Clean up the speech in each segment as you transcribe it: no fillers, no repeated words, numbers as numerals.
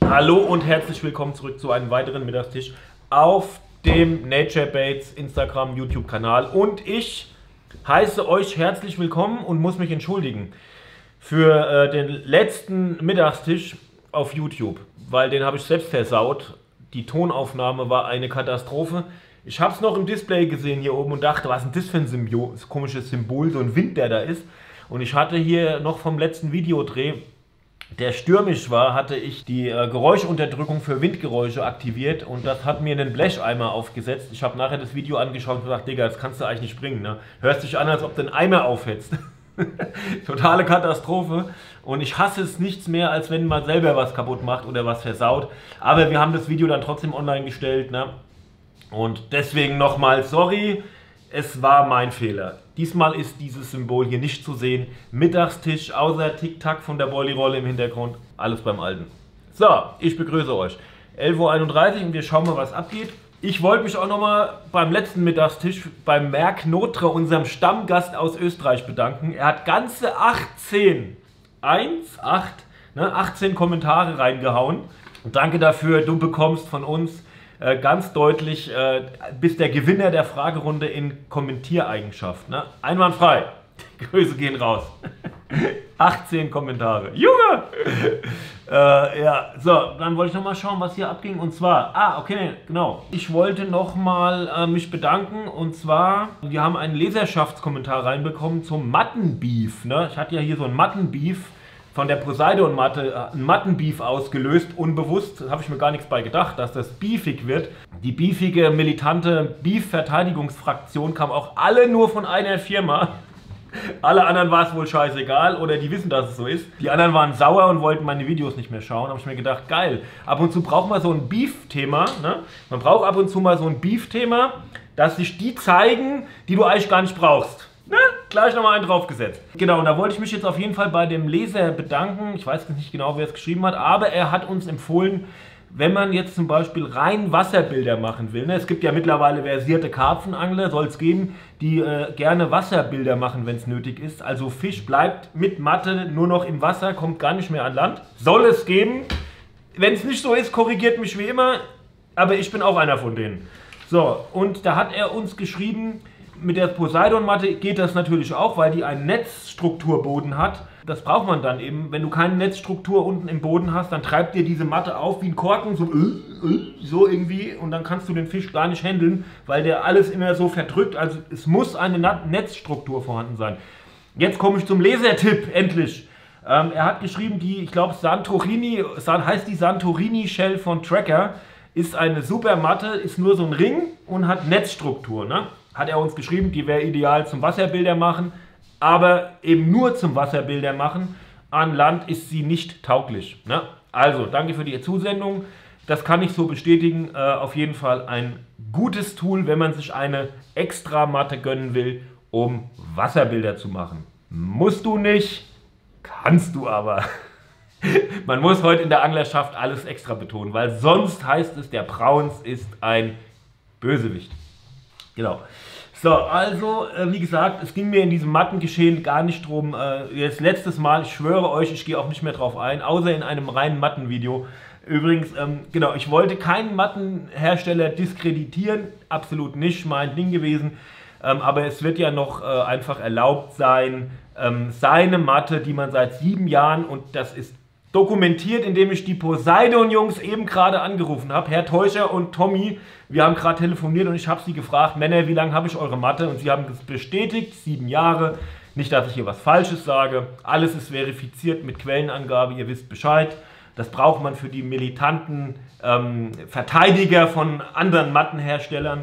Hallo und herzlich willkommen zurück zu einem weiteren Mittagstisch auf dem Nature Baits Instagram YouTube Kanal. Und ich heiße euch herzlich willkommen und muss mich entschuldigen für den letzten Mittagstisch auf YouTube, weil den habe ich selbst versaut. Die Tonaufnahme war eine Katastrophe. Ich habe es noch im Display gesehen hier oben und dachte, was ist denn das für ein komisches Symbol, so ein Wind, der da ist. Und ich hatte hier noch vom letzten Videodreh, der stürmisch war, hatte ich die Geräuschunterdrückung für Windgeräusche aktiviert und das hat mir einen Blecheimer aufgesetzt. Ich habe nachher das Video angeschaut und gesagt, Digga, das kannst du eigentlich nicht bringen, ne? Hörst dich an, als ob du einen Eimer aufhetzt. Totale Katastrophe und ich hasse es nichts mehr, als wenn man selber was kaputt macht oder was versaut. Aber wir haben das Video dann trotzdem online gestellt, ne? Und deswegen nochmal sorry, es war mein Fehler. Diesmal ist dieses Symbol hier nicht zu sehen. Mittagstisch, außer Tic-Tac von der Bolli-Rolle im Hintergrund. Alles beim Alten. So, ich begrüße euch. 11:31 Uhr und wir schauen mal, was abgeht. Ich wollte mich auch nochmal beim letzten Mittagstisch beim Merck Notre, unserem Stammgast aus Österreich, bedanken. Er hat ganze 18 Kommentare reingehauen. Und danke dafür, du bekommst von uns ganz deutlich, bist der Gewinner der Fragerunde in Kommentiereigenschaft. Ne? Einwandfrei. Grüße gehen raus. 18 Kommentare. Junge! Ja, so, dann wollte ich nochmal schauen, was hier abging. Und zwar, okay, genau. Ich wollte nochmal mich bedanken. Und zwar, wir haben einen Leserschaftskommentar reinbekommen zum Mattenbeef. Ne? Ich hatte ja hier so ein Mattenbeef von der Poseidon-Matte, ein Mattenbeef ausgelöst, unbewusst, da habe ich mir gar nichts bei gedacht, dass das beefig wird. Die beefige, militante Beef-Verteidigungsfraktion kam auch alle nur von einer Firma. Alle anderen war es wohl scheißegal oder die wissen, dass es so ist. Die anderen waren sauer und wollten meine Videos nicht mehr schauen. Da habe ich mir gedacht, geil, ab und zu braucht man so ein Beef-Thema. Ne? Man braucht ab und zu mal so ein Beef-Thema, dass sich die zeigen, die du eigentlich gar nicht brauchst. Ne? Gleich nochmal einen draufgesetzt. Genau, und da wollte ich mich jetzt auf jeden Fall bei dem Leser bedanken. Ich weiß nicht genau, wer es geschrieben hat, aber er hat uns empfohlen, wenn man jetzt zum Beispiel rein Wasserbilder machen will. Ne? Es gibt ja mittlerweile versierte Karpfenangler, soll es geben, die gerne Wasserbilder machen, wenn es nötig ist. Also Fisch bleibt mit Matte nur noch im Wasser, kommt gar nicht mehr an Land. Soll es geben. Wenn es nicht so ist, korrigiert mich wie immer, aber ich bin auch einer von denen. So, und da hat er uns geschrieben, mit der Poseidon-Matte geht das natürlich auch, weil die einen Netzstrukturboden hat. Das braucht man dann eben. Wenn du keine Netzstruktur unten im Boden hast, dann treibt dir diese Matte auf wie ein Korken, so irgendwie. Und dann kannst du den Fisch gar nicht handeln, weil der alles immer so verdrückt. Also es muss eine Netzstruktur vorhanden sein. Jetzt komme ich zum Lesertipp, endlich. Er hat geschrieben, ich glaube Santorini, heißt die Santorini Shell von Tracker, ist eine super Matte, ist nur so ein Ring und hat Netzstruktur, ne? Hat er uns geschrieben, die wäre ideal zum Wasserbilder machen, aber eben nur zum Wasserbilder machen. An Land ist sie nicht tauglich. Ne? Also, danke für die Zusendung. Das kann ich so bestätigen. Auf jeden Fall ein gutes Tool, wenn man sich eine extra Matte gönnen will, um Wasserbilder zu machen. Musst du nicht, kannst du aber. Man muss heute in der Anglerschaft alles extra betonen, weil sonst heißt es, der Brauns ist ein Bösewicht. Genau. So, also, wie gesagt, es ging mir in diesem Mattengeschehen gar nicht drum. Jetzt letztes Mal, ich schwöre euch, ich gehe auch nicht mehr drauf ein, außer in einem reinen Mattenvideo. Übrigens, genau, ich wollte keinen Mattenhersteller diskreditieren, absolut nicht mein Ding gewesen. Aber es wird ja noch einfach erlaubt sein, seine Matte, die man seit 7 Jahren, und das ist dokumentiert, indem ich die Poseidon-Jungs eben gerade angerufen habe, Herr Teuscher und Tommy, wir haben gerade telefoniert und ich habe sie gefragt, Männer, wie lange habe ich eure Matte? Und sie haben es bestätigt, 7 Jahre, nicht, dass ich hier was Falsches sage, alles ist verifiziert mit Quellenangabe, ihr wisst Bescheid, das braucht man für die militanten Verteidiger von anderen Mattenherstellern.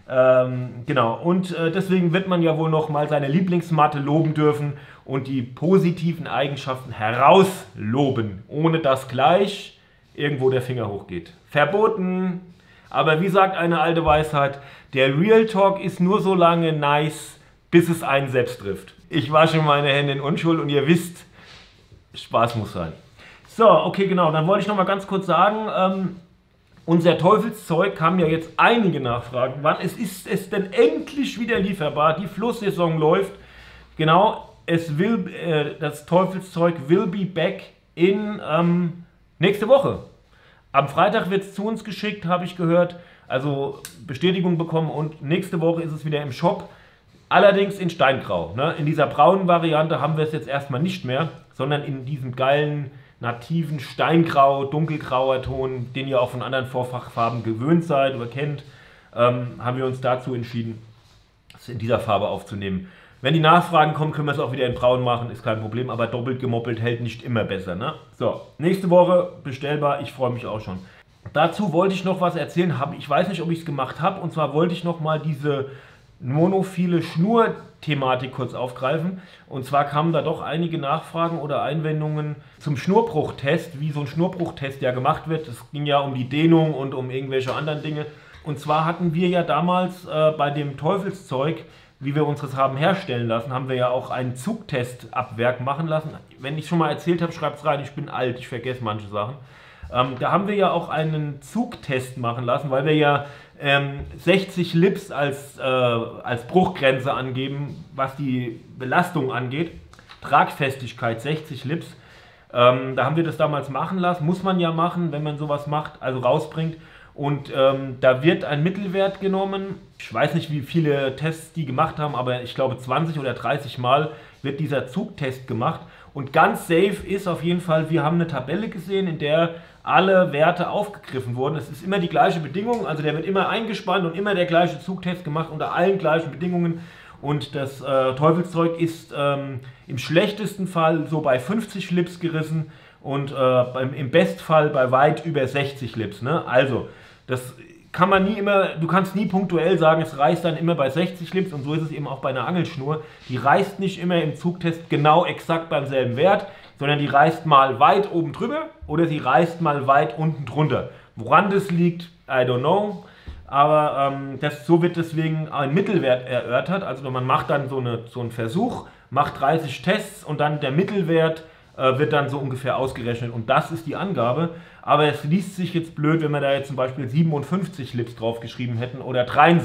Genau, und deswegen wird man ja wohl noch mal seine Lieblingsmatte loben dürfen und die positiven Eigenschaften herausloben, ohne dass gleich irgendwo der Finger hochgeht. Verboten! Aber wie sagt eine alte Weisheit, der Real Talk ist nur so lange nice, bis es einen selbst trifft. Ich wasche meine Hände in Unschuld und ihr wisst, Spaß muss sein. So, okay, genau, dann wollte ich noch mal ganz kurz sagen, unser Teufelszeug haben ja jetzt einige Nachfragen. Wann ist es denn endlich wieder lieferbar? Die Flusssaison läuft. Genau, das Teufelszeug will be back in nächste Woche. Am Freitag wird es zu uns geschickt, habe ich gehört. Also Bestätigung bekommen und nächste Woche ist es wieder im Shop. Allerdings in Steingrau. Ne? In dieser braunen Variante haben wir es jetzt erstmal nicht mehr, sondern in diesem geilen, nativen Steingrau, dunkelgrauer Ton, den ihr auch von anderen Vorfachfarben gewöhnt seid oder kennt, haben wir uns dazu entschieden, es in dieser Farbe aufzunehmen. Wenn die Nachfragen kommen, können wir es auch wieder in braun machen, ist kein Problem, aber doppelt gemoppelt hält nicht immer besser. Ne? So, nächste Woche bestellbar, ich freue mich auch schon. Dazu wollte ich noch was erzählen, ich weiß nicht, ob ich es gemacht habe, und zwar wollte ich noch mal diese monophile Schnur-Thematik kurz aufgreifen. Und zwar kamen da doch einige Nachfragen oder Einwendungen zum Schnurrbruchtest, wie so ein Schnurrbruchtest ja gemacht wird. Es ging ja um die Dehnung und um irgendwelche anderen Dinge. Und zwar hatten wir ja damals bei dem Teufelszeug, wie wir uns das haben herstellen lassen, haben wir ja auch einen Zugtest ab Werk machen lassen. Wenn ich schon mal erzählt habe, schreibt es rein, ich bin alt, ich vergesse manche Sachen. Da haben wir ja auch einen Zugtest machen lassen, weil wir ja 60 Lips als Bruchgrenze angeben, was die Belastung angeht. Tragfestigkeit 60 Lips. Da haben wir das damals machen lassen. Muss man ja machen, wenn man sowas macht, also rausbringt. Und da wird ein Mittelwert genommen. Ich weiß nicht, wie viele Tests die gemacht haben, aber ich glaube 20 oder 30 Mal wird dieser Zugtest gemacht. Und ganz safe ist auf jeden Fall, wir haben eine Tabelle gesehen, in der alle Werte aufgegriffen wurden. Es ist immer die gleiche Bedingung, also der wird immer eingespannt und immer der gleiche Zugtest gemacht unter allen gleichen Bedingungen. Und das Teufelszeug ist im schlechtesten Fall so bei 50 Lips gerissen und im Bestfall bei weit über 60 Lips. Ne? Also, das kann man nie immer, du kannst nie punktuell sagen, es reißt dann immer bei 60 Lips, und so ist es eben auch bei einer Angelschnur. Die reißt nicht immer im Zugtest genau exakt beim selben Wert, sondern die reißt mal weit oben drüber oder sie reißt mal weit unten drunter. Woran das liegt, I don't know, aber so wird deswegen ein Mittelwert erörtert. Also man macht dann so einen Versuch, macht 30 Tests und dann der Mittelwert wird dann so ungefähr ausgerechnet, und das ist die Angabe. Aber es liest sich jetzt blöd, wenn wir da jetzt zum Beispiel 57 Lips draufgeschrieben hätten oder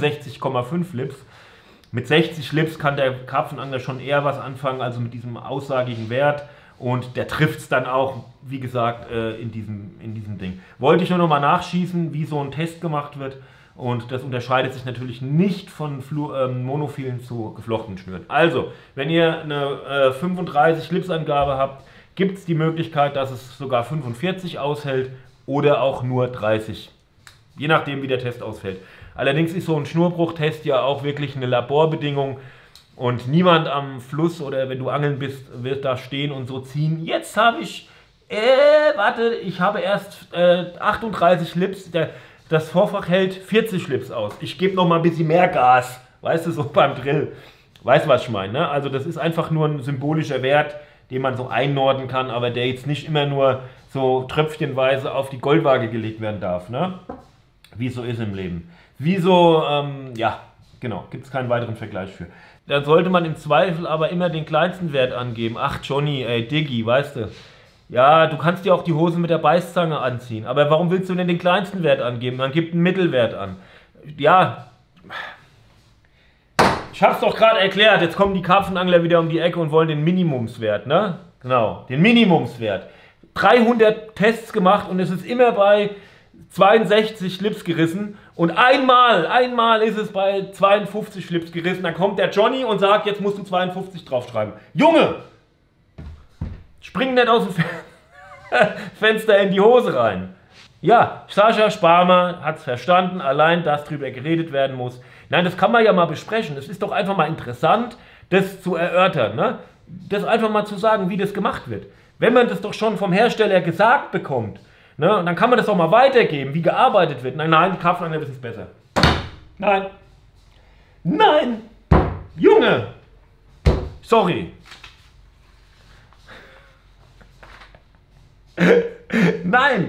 63,5 Lips. Mit 60 Lips kann der Karpfenangler schon eher was anfangen, also mit diesem aussagigen Wert, und der trifft es dann auch, wie gesagt, in diesem Ding. Wollte ich nur noch mal nachschießen, wie so ein Test gemacht wird, und das unterscheidet sich natürlich nicht von monophilen zu geflochtenen Schnüren. Also, wenn ihr eine 35 Lips Angabe habt, gibt es die Möglichkeit, dass es sogar 45 aushält oder auch nur 30. Je nachdem, wie der Test ausfällt. Allerdings ist so ein Schnurrbruchtest ja auch wirklich eine Laborbedingung, und niemand am Fluss oder wenn du angeln bist, wird da stehen und so ziehen. Jetzt habe ich, warte, ich habe erst 38 Lips, das Vorfach hält 40 Lips aus. Ich gebe noch mal ein bisschen mehr Gas, weißt du, so beim Drill. Weißt du, was ich meine, ne? Also das ist einfach nur ein symbolischer Wert, den man so einnorden kann, aber der jetzt nicht immer nur so tröpfchenweise auf die Goldwaage gelegt werden darf, ne? Wie es so ist im Leben. Wieso, ja, genau, gibt es keinen weiteren Vergleich für. Dann sollte man im Zweifel aber immer den kleinsten Wert angeben. Ach Johnny, ey, Diggi, weißt du. Ja, du kannst dir auch die Hose mit der Beißzange anziehen, aber warum willst du denn den kleinsten Wert angeben? Dann gib einen Mittelwert an. Ja, ich hab's doch gerade erklärt, jetzt kommen die Karpfenangler wieder um die Ecke und wollen den Minimumswert, ne? Genau, den Minimumswert. 300 Tests gemacht und es ist immer bei 62 Lips gerissen, und einmal ist es bei 52 Lips gerissen. Dann kommt der Johnny und sagt, jetzt musst du 52 draufschreiben. Junge! Spring nicht aus dem Fenster in die Hose rein. Ja, Sascha Sparmer hat es verstanden, allein dass drüber geredet werden muss. Nein, das kann man ja mal besprechen. Es ist doch einfach mal interessant, das zu erörtern. Ne? Das einfach mal zu sagen, wie das gemacht wird. Wenn man das doch schon vom Hersteller gesagt bekommt, ne, und dann kann man das auch mal weitergeben, wie gearbeitet wird. Nein, die Karpfenangler wissen es besser. Nein. Nein! Junge! Sorry. Nein!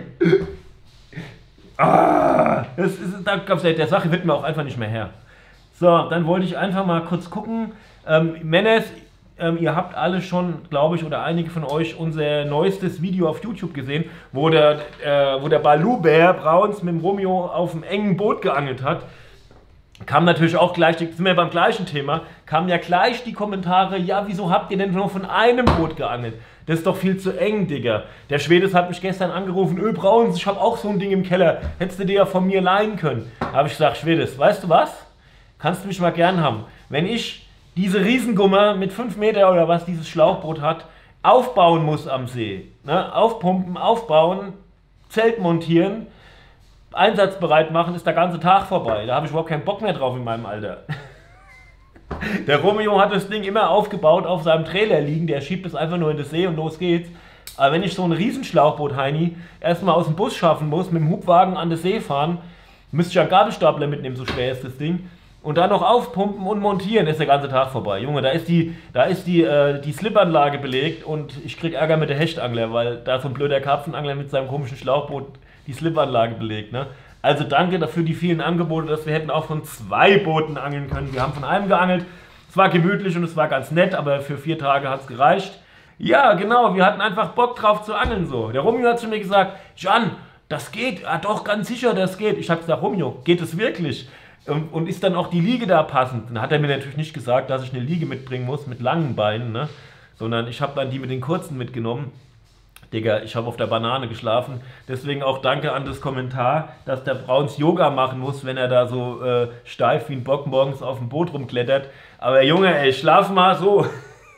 Der Sache wird mir auch einfach nicht mehr her. So, dann wollte ich einfach mal kurz gucken. Männers, ihr habt alle schon, glaube ich, oder einige von euch unser neuestes Video auf YouTube gesehen, wo der Balou-Bär Brauns mit dem Romeo auf einem engen Boot geangelt hat. kam natürlich auch gleich, sind wir beim gleichen Thema, kamen ja gleich die Kommentare, ja, wieso habt ihr denn nur von einem Boot geangelt? Das ist doch viel zu eng, Digga. Der Schwedes hat mich gestern angerufen, Brauns, ich habe auch so ein Ding im Keller, hättest du dir ja von mir leihen können. Da habe ich gesagt, Schwedes, weißt du was? Kannst du mich mal gern haben. Wenn ich diese Riesengummer mit 5 Meter oder was dieses Schlauchboot hat, aufbauen muss am See, ne? Aufpumpen, aufbauen, Zelt montieren, einsatzbereit machen, ist der ganze Tag vorbei. Da habe ich überhaupt keinen Bock mehr drauf in meinem Alter. Der Romeo hat das Ding immer aufgebaut, auf seinem Trailer liegen, der schiebt es einfach nur in den See und los geht's. Aber wenn ich so ein Riesenschlauchboot, Heini, erstmal aus dem Bus schaffen muss, mit dem Hubwagen an den See fahren, müsste ich ja einen Gabelstapler mitnehmen, so schwer ist das Ding. Und dann noch aufpumpen und montieren, ist der ganze Tag vorbei. Junge, da ist die Slipanlage belegt und ich krieg Ärger mit der Hechtangler, weil da so ein blöder Karpfenangler mit seinem komischen Schlauchboot die Slipanlage belegt, ne? Also danke dafür die vielen Angebote, dass wir hätten auch von 2 Booten angeln können. Wir haben von einem geangelt, es war gemütlich und es war ganz nett, aber für 4 Tage hat es gereicht. Ja, genau, wir hatten einfach Bock drauf zu angeln so. Der Romeo hat zu mir gesagt, Jan, das geht, ja doch, ganz sicher, das geht. Ich habe gesagt, Romeo, geht es wirklich? Und ist dann auch die Liege da passend? Dann hat er mir natürlich nicht gesagt, dass ich eine Liege mitbringen muss mit langen Beinen, ne? Sondern ich habe dann die mit den kurzen mitgenommen. Digga, ich habe auf der Banane geschlafen. Deswegen auch danke an das Kommentar, dass der Brauns Yoga machen muss, wenn er da so steif wie ein Bock morgens auf dem Boot rumklettert. Aber Junge, ey, schlaf mal so.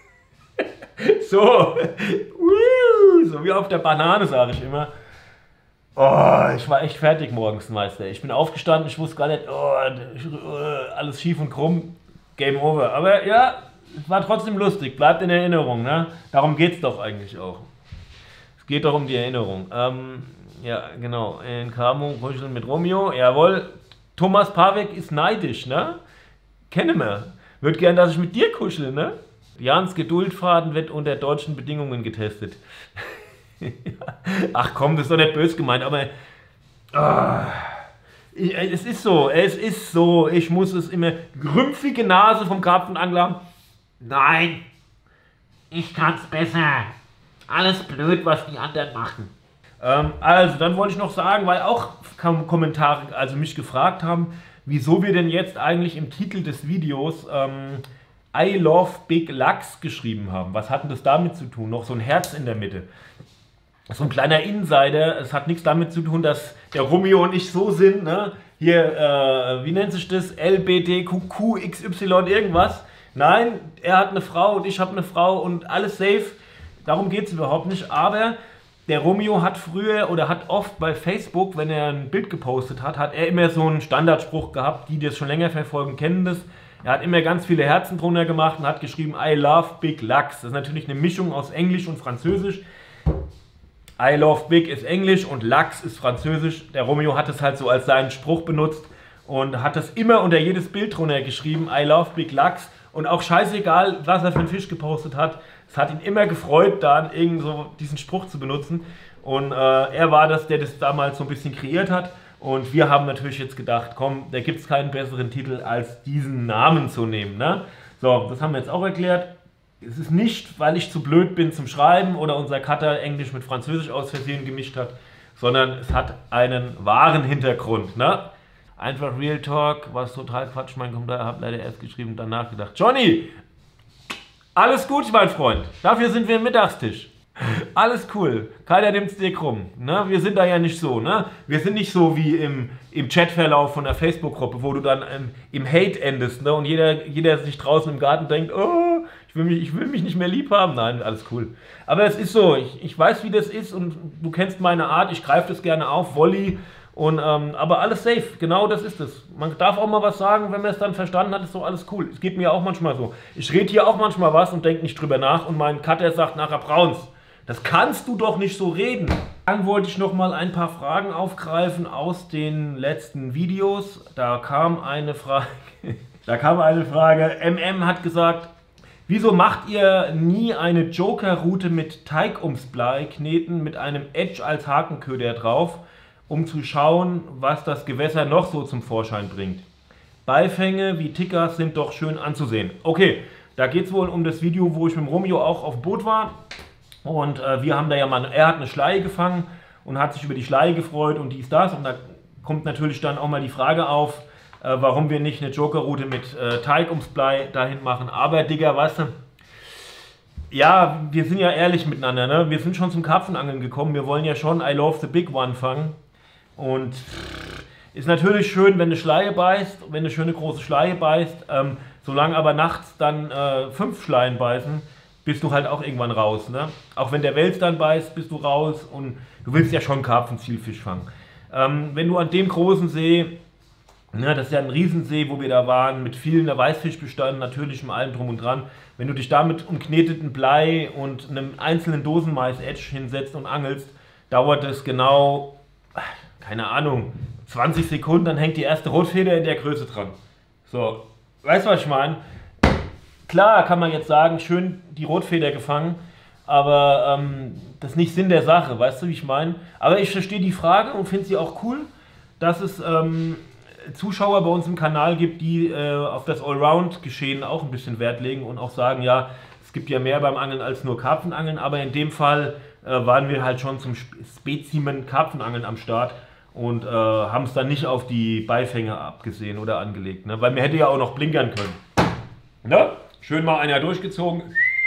So. So wie auf der Banane, sage ich immer. Oh, ich war echt fertig morgens, Meister. Ich bin aufgestanden, ich wusste gar nicht, alles schief und krumm. Game over. Aber ja, es war trotzdem lustig. Bleibt in Erinnerung, ne? Darum geht's doch eigentlich auch. Geht doch um die Erinnerung. Ja, genau. In Camo kuscheln mit Romeo. Jawohl. Thomas Pavek ist neidisch, ne? Kennen wir. Wird gern, dass ich mit dir kuschel, ne? Jans Geduldfaden wird unter deutschen Bedingungen getestet. Ach komm, das ist doch nicht böse gemeint, aber es ist so, ich muss es immer, rümpfige Nase vom Karpfenangler. Nein, ich kann's besser. Alles blöd, was die anderen machen. Also, dann wollte ich noch sagen, weil auch Kommentare also mich gefragt haben, wieso wir denn jetzt eigentlich im Titel des Videos I love Big Lachs geschrieben haben. Was hat denn das damit zu tun? Noch so ein Herz in der Mitte. So ein kleiner Insider. Es hat nichts damit zu tun, dass der Romeo und ich so sind, ne? Hier, wie nennt sich das? LBTQQXY irgendwas. Nein, er hat eine Frau und ich habe eine Frau und alles safe. Darum geht es überhaupt nicht, aber der Romeo hat früher oder hat oft bei Facebook, wenn er ein Bild gepostet hat, hat er immer so einen Standardspruch gehabt, die das schon länger verfolgen, kennen das. Er hat immer ganz viele Herzen drunter gemacht und hat geschrieben, I love Big Lachs. Das ist natürlich eine Mischung aus Englisch und Französisch. I love Big ist Englisch und Lachs ist Französisch. Der Romeo hat es halt so als seinen Spruch benutzt und hat das immer unter jedes Bild drunter geschrieben, I love Big Lachs. Und auch scheißegal, was er für einen Fisch gepostet hat, es hat ihn immer gefreut, dann irgend so diesen Spruch zu benutzen. Und er war das, der das damals so ein bisschen kreiert hat. Und wir haben natürlich jetzt gedacht, komm, da gibt es keinen besseren Titel, als diesen Namen zu nehmen. Ne? So, das haben wir jetzt auch erklärt. Es ist nicht, weil ich zu blöd bin zum Schreiben oder unser Cutter Englisch mit Französisch aus Versehen gemischt hat, sondern es hat einen wahren Hintergrund. Ne? Einfach Real Talk, was total Quatsch, mein Kommentar, habe leider erst geschrieben und dann nachgedacht. Johnny, alles gut, mein Freund. Dafür sind wir im Mittagstisch. Alles cool. Keiner nimmt es dir krumm. Ne? Wir sind da ja nicht so. Ne? Wir sind nicht so wie im Chatverlauf von der Facebook-Gruppe, wo du dann im Hate endest. Ne? Und jeder sich draußen im Garten denkt, oh, ich will mich nicht mehr lieb haben. Nein, alles cool. Aber es ist so, ich weiß, wie das ist und du kennst meine Art. Ich greife das gerne auf, Volley. Und, aber alles safe, genau das ist es. Man darf auch mal was sagen, wenn man es dann verstanden hat, ist so alles cool. Es geht mir auch manchmal so. Ich rede hier auch manchmal was und denke nicht drüber nach und mein Cutter sagt nachher, Brauns, das kannst du doch nicht so reden. Dann wollte ich noch mal ein paar Fragen aufgreifen aus den letzten Videos. Da kam eine Frage, MM hat gesagt, wieso macht ihr nie eine Joker-Route mit Teig ums Blei kneten mit einem Edge als Hakenköder drauf, um zu schauen, was das Gewässer noch so zum Vorschein bringt. Beifänge wie Tickers sind doch schön anzusehen. Okay, da geht es wohl um das Video, wo ich mit dem Romeo auch auf dem Boot war. Und wir haben da ja mal, er hat eine Schleie gefangen und hat sich über die Schleie gefreut und dies, das. Und da kommt natürlich dann auch mal die Frage auf, warum wir nicht eine Joker-Route mit Teig ums Blei dahin machen. Aber Digga, weißt du, ja, wir sind ja ehrlich miteinander, ne? Wir sind schon zum Karpfenangeln gekommen, wir wollen ja schon I love the big one fangen. Und ist natürlich schön, wenn eine Schleie beißt, wenn eine schöne große Schleie beißt, solange aber nachts dann 5 Schleien beißen, bist du halt auch irgendwann raus, ne? Auch wenn der Wels dann beißt, bist du raus und du willst ja schon Karpfen-Zielfisch fangen. Wenn du an dem großen See, ne, das ist ja ein Riesensee, wo wir da waren, mit vielen Weißfischbeständen, natürlich mit allem drum und dran, wenn du dich da mit umkneteten Blei und einem einzelnen Dosenmais-Edge hinsetzt und angelst, dauert es genau, keine Ahnung, 20 Sekunden, dann hängt die erste Rotfeder in der Größe dran. So, weißt du, was ich meine? Klar kann man jetzt sagen, schön die Rotfeder gefangen, aber das ist nicht Sinn der Sache, weißt du, wie ich meine? Aber ich verstehe die Frage und finde sie auch cool, dass es Zuschauer bei uns im Kanal gibt, die auf das Allround-Geschehen auch ein bisschen Wert legen und auch sagen, ja, es gibt ja mehr beim Angeln als nur Karpfenangeln, aber in dem Fall waren wir halt schon zum Spezimen-Karpfenangeln am Start und haben es dann nicht auf die Beifänge abgesehen oder angelegt, ne? Weil mir hätte ja auch noch blinkern können. Ne? Schön mal einer durchgezogen,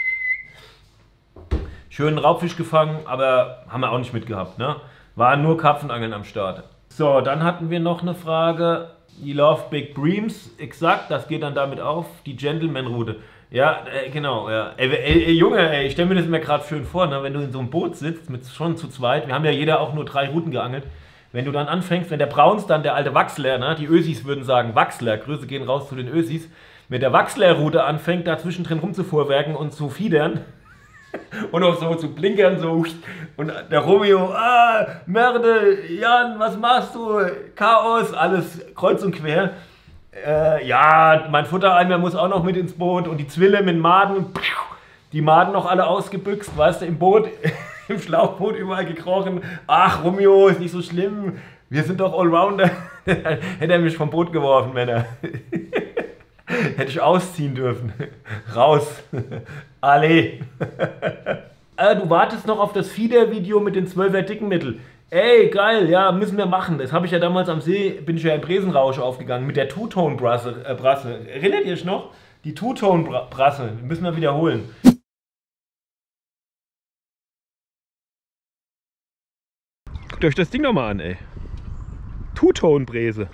schönen Raubfisch gefangen, aber haben wir auch nicht mitgehabt, ne? Waren nur Karpfenangeln am Start. So, dann hatten wir noch eine Frage. You love big breams. Exakt, das geht dann damit auf. Die Gentleman-Route. Ja, genau. Ja. Ey, Junge, ich stelle mir das mir gerade schön vor, ne? Wenn du in so einem Boot sitzt, mit schon zu zweit. Wir haben ja jeder auch nur 3 Routen geangelt. Wenn du dann anfängst, wenn der Brauns dann, der alte Wachsler, ne? Die Ösis würden sagen Wachsler, Grüße gehen raus zu den Ösis, mit der Wachsler-Route anfängt, da zwischendrin rumzufuhrwerken und zu fiedern. Und auch so zu blinkern, so. Und der Romeo, Merde, Jan, was machst du? Chaos, alles kreuz und quer. Ja, mein Futtereimer muss auch noch mit ins Boot und die Zwille mit Maden. Die Maden noch alle ausgebüxt, weißt du, im Boot, im Schlauchboot überall gekrochen. Ach, Romeo, ist nicht so schlimm. Wir sind doch Allrounder. Hätte er mich vom Boot geworfen, Männer. Hätte ich ausziehen dürfen. Raus. Alle. Du wartest noch auf das Fieder-Video mit den 12er Dickenmittel. Ey, geil, ja, müssen wir machen. Das habe ich ja damals am See, bin ich ja im Bresenrausch aufgegangen mit der Two-Tone-Brasse. Erinnert ihr euch noch? Die Two-Tone-Brasse. Müssen wir wiederholen. Guckt euch das Ding nochmal an, ey. Two-Tone-Bräse.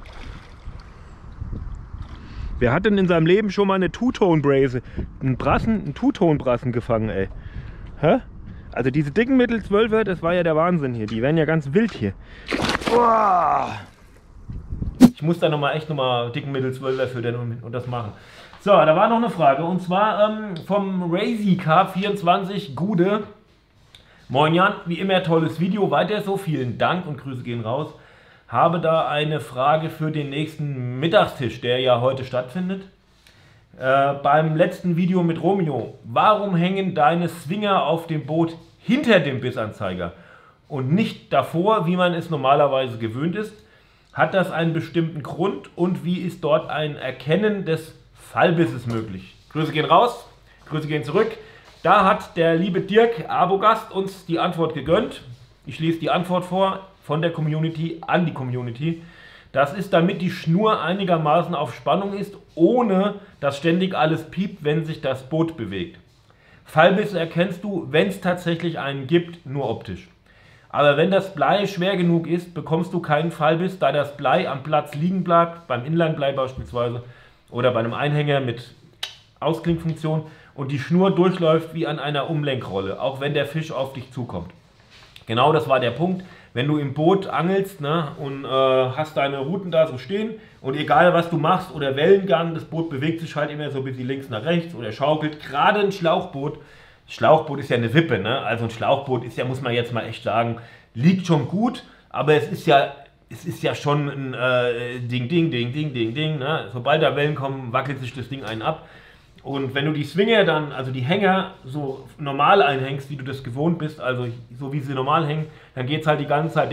Wer hat denn in seinem Leben schon mal eine Two-Tone-Brace, einen Two-Tone-Brassen gefangen, ey? Hä? Also diese dicken Mittel 12er, das war ja der Wahnsinn hier. Die werden ja ganz wild hier. Uah. Ich muss da echt nochmal dicken Mittel 12er füttern und das machen. So, da war noch eine Frage und zwar vom RazyK24 Gude. Moin Jan, wie immer tolles Video, weiter so, vielen Dank und Grüße gehen raus. Habe da eine Frage für den nächsten Mittagstisch, der ja heute stattfindet. Beim letzten Video mit Romeo, warum hängen deine Swinger auf dem Boot hinter dem Bissanzeiger und nicht davor, wie man es normalerweise gewöhnt ist? Hat das einen bestimmten Grund und wie ist dort ein Erkennen des Fallbisses möglich? Grüße gehen raus, Grüße gehen zurück. Da hat der liebe Dirk Abogast uns die Antwort gegönnt. Ich lese die Antwort vor. Von der Community an die Community. Das ist, damit die Schnur einigermaßen auf Spannung ist, ohne dass ständig alles piept, wenn sich das Boot bewegt. Fallbisse erkennst du, wenn es tatsächlich einen gibt, nur optisch. Aber wenn das Blei schwer genug ist, bekommst du keinen Fallbiss, da das Blei am Platz liegen bleibt, beim Inlandblei beispielsweise, oder bei einem Einhänger mit Ausklingfunktion und die Schnur durchläuft wie an einer Umlenkrolle, auch wenn der Fisch auf dich zukommt. Genau das war der Punkt. Wenn du im Boot angelst, ne, und hast deine Routen da so stehen und egal was du machst oder Wellengang, das Boot bewegt sich halt immer so ein bisschen links nach rechts oder schaukelt. Gerade ein Schlauchboot ist ja eine Wippe, ne? Also ein Schlauchboot ist ja, muss man jetzt mal echt sagen, liegt schon gut, aber es ist ja schon ein Ding, ne? Sobald da Wellen kommen, wackelt sich das Ding einen ab. Und wenn du die Swinger dann, also die Hänger, so normal einhängst, wie du das gewohnt bist, also so wie sie normal hängen, dann geht es halt die ganze Zeit.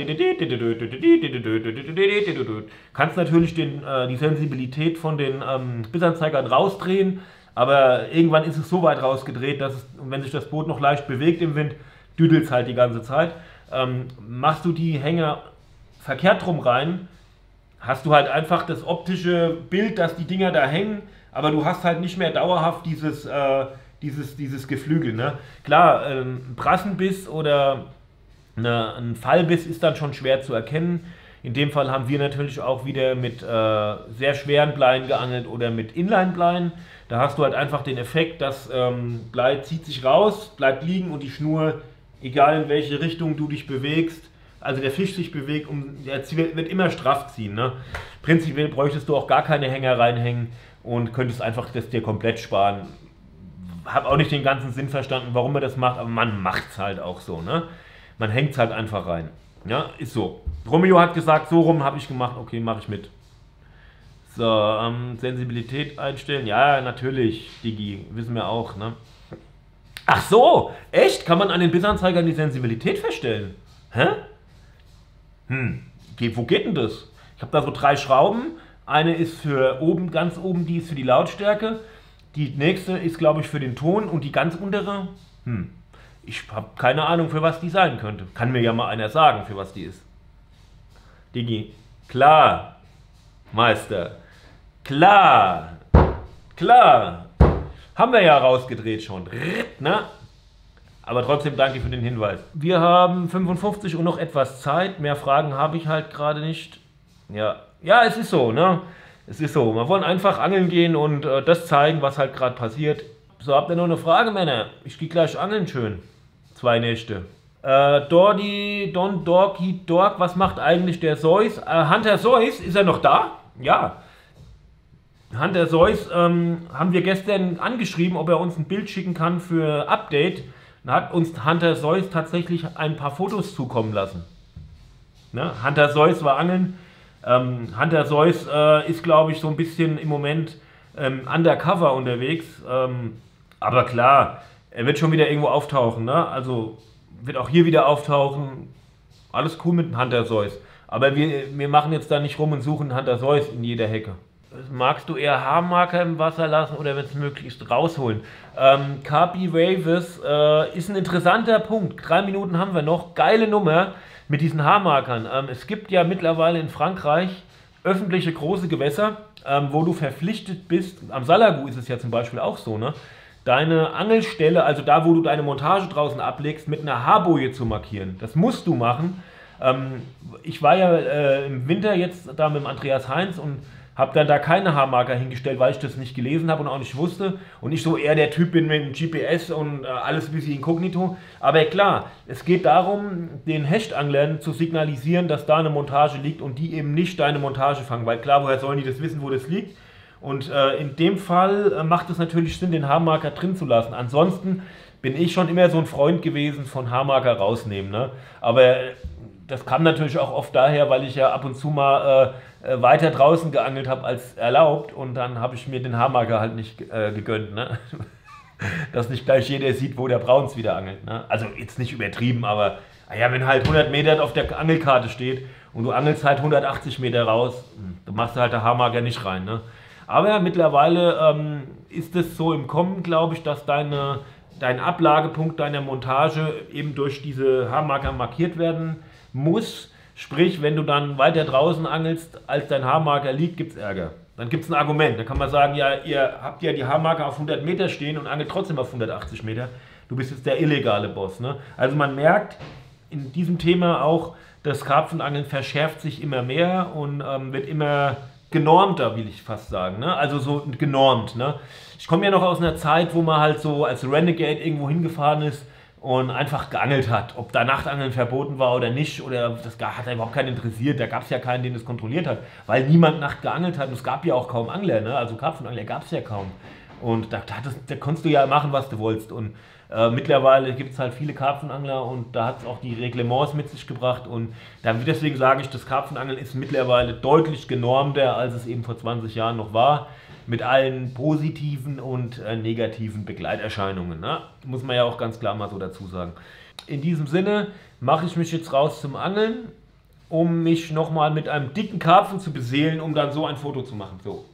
Kannst natürlich die Sensibilität von den Bissanzeigern rausdrehen, aber irgendwann ist es so weit rausgedreht, dass es, wenn sich das Boot noch leicht bewegt im Wind, düdelt es halt die ganze Zeit. Machst du die Hänger verkehrt rum rein, hast du halt einfach das optische Bild, dass die Dinger da hängen, aber du hast halt nicht mehr dauerhaft dieses Geflügel. Ne? Klar, ein Brassenbiss oder ein Fallbiss ist dann schon schwer zu erkennen. In dem Fall haben wir natürlich auch wieder mit sehr schweren Bleien geangelt oder mit Inline-Bleien. Da hast du halt einfach den Effekt, dass Blei zieht sich raus, bleibt liegen und die Schnur, egal in welche Richtung du dich bewegst, also der Fisch sich bewegt, der wird immer straff ziehen. Ne? Prinzipiell bräuchtest du auch gar keine Hänger reinhängen und könntest einfach das dir komplett sparen. Habe auch nicht den ganzen Sinn verstanden, warum man das macht, aber man macht es halt auch so. Ne? Man hängt es halt einfach rein. Ja, ist so. Romeo hat gesagt, so rum habe ich gemacht, okay, mache ich mit. So, Sensibilität einstellen. Ja, natürlich, Digi, wissen wir auch. Ne? Ach so, echt? Kann man an den Bissanzeigern die Sensibilität feststellen? Hä? Wo geht denn das? Ich habe da so 3 Schrauben. Eine ist für oben, ganz oben, die ist für die Lautstärke. Die nächste ist, glaube ich, für den Ton und die ganz untere, ich habe keine Ahnung, für was die sein könnte. Kann mir ja mal einer sagen, für was die ist. Digi, klar, Meister, klar, klar. Haben wir ja rausgedreht schon, ne? Aber trotzdem danke für den Hinweis. Wir haben 55 und noch etwas Zeit. Mehr Fragen habe ich halt gerade nicht. Ja, es ist so, ne? Es ist so. Wir wollen einfach angeln gehen und das zeigen, was halt gerade passiert. So, habt ihr noch eine Frage, Männer? Ich gehe gleich angeln schön. 2 Nächte. Don Dorky Dork, was macht eigentlich der Zeus? Hunter Zeus, ist er noch da? Ja. Hunter Zeus haben wir gestern angeschrieben, ob er uns ein Bild schicken kann für Update. Dann hat uns Hunter Zeus tatsächlich ein paar Fotos zukommen lassen. Ne? Hunter Zeus war angeln. Hunter Zeus ist, glaube ich, so ein bisschen im Moment undercover unterwegs. Aber klar, er wird schon wieder irgendwo auftauchen. Ne? Also wird auch hier wieder auftauchen. Alles cool mit Hunter Zeus. Aber wir machen jetzt da nicht rum und suchen Hunter Zeus in jeder Hecke. Magst du eher Haarmarker im Wasser lassen oder wenn es möglich ist rausholen? Carpi Waves ist ein interessanter Punkt. 3 Minuten haben wir noch. Geile Nummer mit diesen Haarmarkern. Es gibt ja mittlerweile in Frankreich öffentliche große Gewässer, wo du verpflichtet bist. Am Salagu ist es ja zum Beispiel auch so, ne? Deine Angelstelle, also da, wo du deine Montage draußen ablegst, mit einer Haarboje zu markieren. Das musst du machen. Ich war ja im Winter jetzt da mit dem Andreas Heinz und habe dann da keine Haarmarker hingestellt, weil ich das nicht gelesen habe und auch nicht wusste. Und ich so eher der Typ bin mit dem GPS und alles ein bisschen inkognito. Aber klar, es geht darum, den Hechtanglern zu signalisieren, dass da eine Montage liegt und die eben nicht deine Montage fangen. Weil klar, woher sollen die das wissen, wo das liegt? Und in dem Fall macht es natürlich Sinn, den Haarmarker drin zu lassen. Ansonsten bin ich schon immer so ein Freund gewesen von Haarmarker rausnehmen. Ne? Aber das kam natürlich auch oft daher, weil ich ja ab und zu mal weiter draußen geangelt habe als erlaubt und dann habe ich mir den Haarmarker halt nicht gegönnt. Ne? Dass nicht gleich jeder sieht, wo der Brauns wieder angelt. Ne? Also jetzt nicht übertrieben, aber ja, wenn halt 100 Meter auf der Angelkarte steht und du angelst halt 180 Meter raus, dann machst du halt der Haarmarker nicht rein. Ne? Aber mittlerweile ist es so im Kommen, glaube ich, dass dein Ablagepunkt deiner Montage eben durch diese Haarmarker markiert werden muss. Sprich, wenn du dann weiter draußen angelst, als dein Haarmarker liegt, gibt es Ärger. Dann gibt es ein Argument. Da kann man sagen, ja, ihr habt ja die Haarmarker auf 100 Meter stehen und angelt trotzdem auf 180 Meter. Du bist jetzt der illegale Boss. Ne? Also man merkt in diesem Thema auch, das Karpfenangeln verschärft sich immer mehr und wird immer genormter, will ich fast sagen. Ne? Also so genormt. Ne? Ich komme ja noch aus einer Zeit, wo man halt so als Renegade irgendwo hingefahren ist und einfach geangelt hat. Ob da Nachtangeln verboten war oder nicht, oder das hat überhaupt keinen interessiert. Da gab es ja keinen, den das kontrolliert hat, weil niemand Nacht geangelt hat. Und es gab ja auch kaum Angler, ne? Also Karpfenangler gab es ja kaum. Und da konntest du ja machen, was du wolltest. Und mittlerweile gibt es halt viele Karpfenangler und da hat es auch die Reglements mit sich gebracht. Und deswegen sage ich, das Karpfenangeln ist mittlerweile deutlich genormter, als es eben vor 20 Jahren noch war. Mit allen positiven und negativen Begleiterscheinungen. Ne? Muss man ja auch ganz klar mal so dazu sagen. In diesem Sinne mache ich mich jetzt raus zum Angeln, um mich nochmal mit einem dicken Karpfen zu beseelen, um dann so ein Foto zu machen. So.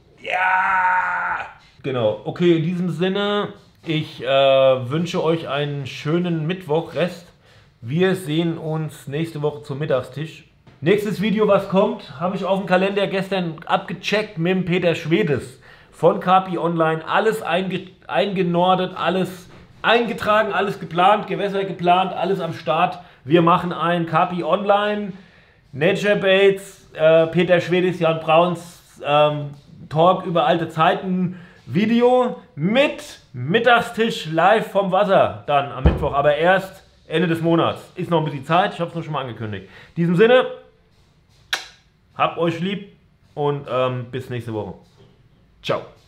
Ja! Genau. Okay, in diesem Sinne, ich wünsche euch einen schönen Mittwochrest. Wir sehen uns nächste Woche zum Mittagstisch. Nächstes Video, was kommt, habe ich auf dem Kalender gestern abgecheckt mit dem Peter Schwedes von KPI Online. Alles eingenordet, alles eingetragen, alles geplant, Gewässer geplant, alles am Start. Wir machen ein KPI Online, Nature Baits, Peter Schwedes, Jan Brauns Talk über alte Zeiten Video mit Mittagstisch live vom Wasser dann am Mittwoch, aber erst Ende des Monats. Ist noch ein bisschen Zeit, ich habe es nur schon mal angekündigt. In diesem Sinne, habt euch lieb und bis nächste Woche. Ciao.